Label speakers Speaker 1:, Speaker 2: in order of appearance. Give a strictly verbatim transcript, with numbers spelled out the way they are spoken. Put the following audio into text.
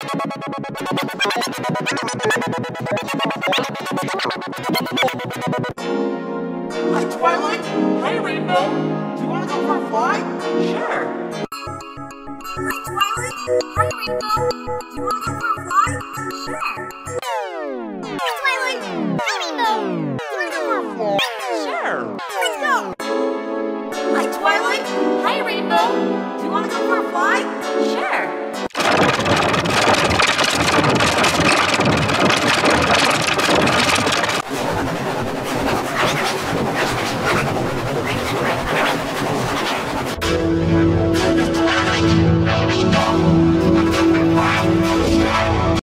Speaker 1: Hi, Twilight. Hi, Rainbow. Do you want to go for a fly? Sure.
Speaker 2: Hi, Twilight. Hi, Rainbow. Do you want to go for a fly? Sure. Hi, Twilight. Hi, Rainbow. Do you want to go for a fly? Sure. Let's go.
Speaker 1: Hi, Twilight.
Speaker 2: Hi, Rainbow.
Speaker 1: Do you want to go for a fly?